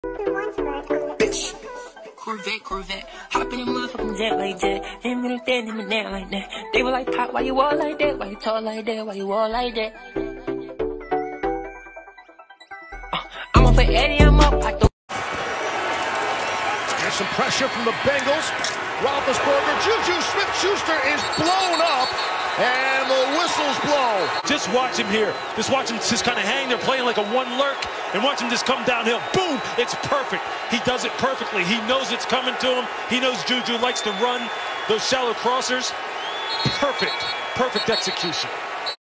Bitch. Corvette, hop in the motherfucking jet like that. Him and that like that. They were like, Pop, why you all like that? Why you tall like that? Why you all like that? I'm up for Eddie, I'm up. There's some pressure from the Bengals. Roethlisberger, Juju Smith-Schuster is blown up, and the whistles blow. Just watch him here. Just watch him just kind of hang there, playing like a one lurk, and watch him just come downhill. Boom! It's perfect. He does it perfectly. He knows it's coming to him. He knows Juju likes to run those shallow crossers. Perfect execution.